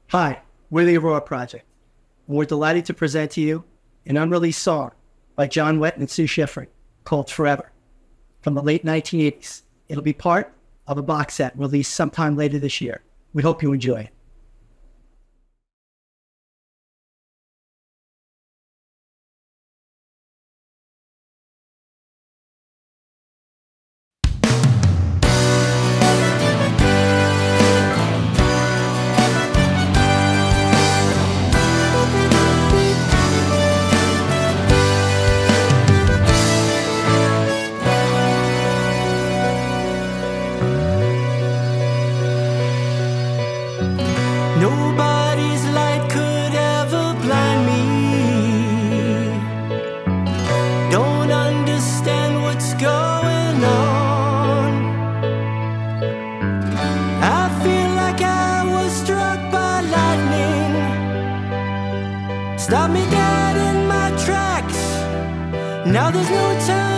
Hi, we're the Aurora Project, and we're delighted to present to you an unreleased song by John Wetton and Sue Shifrin called Forever from the late 1980s. It'll be part of a box set released sometime later this year. We hope you enjoy it. Nobody's light could ever blind me. Don't understand what's going on. I feel like I was struck by lightning. Stop me dead in my tracks. Now there's no time.